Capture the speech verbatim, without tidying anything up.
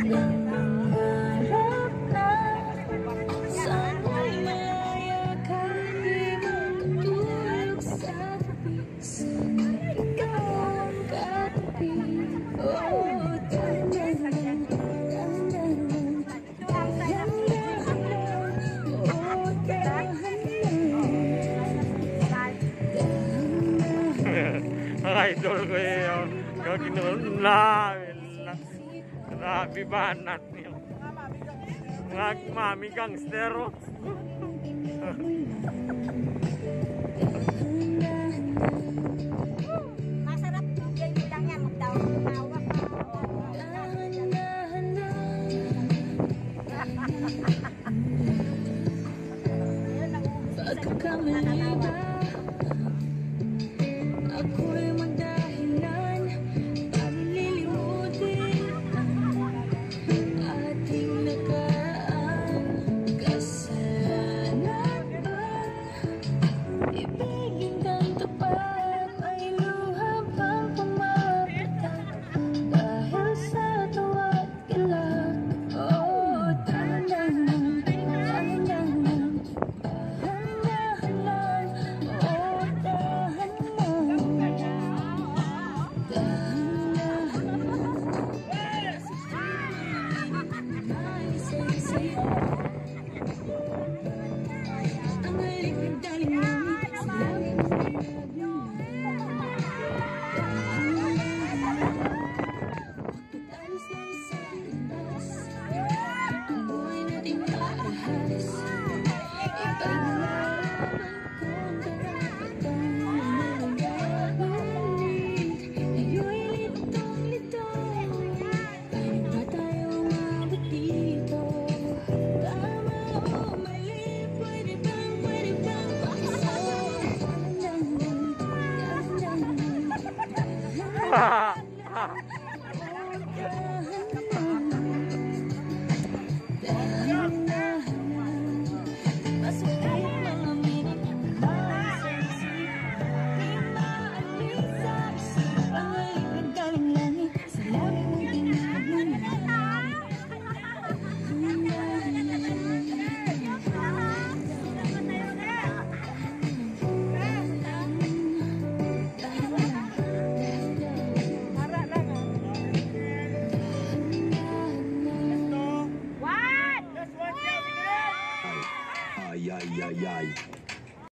Nangarap na sana'y malaya ka, di matutulog sa tabi. Sana'y ikaw ang katabi. Oh, dahan-dahan, dahan-dahan, dahan-dahan, oh, dahan-dahan. Ang idol ko yun. Yung kinuna. Grabe banat niyo. Mga mami gangster. Masarap yung lang yan. Magtawag-tawag ka. Pagkamali ba ako'y magdahilan para lilimutin ang ating nakaraan? Kasalanan ba ibigin kang tapat? Ay luha bang pumapatak dahil sa tawa't galak? Oh, dahan-dahan, dahan-dahan, dahan-dahan lang. Oh, dahan-dahan, dahan-dahan. Isa-isa ang halik ng daling namin sa langit ng pagkatalis lang sa landas, ang buhay nating maahas. Ipaglalaban kung karapatan na nagabalik. Ngayo'y litong-litong, paano ba tayo umabot dito? Tama o mali, pwede bang, pwede bang pakisaw? Dahan-dahan, dahan-dahan, dahan-dahan.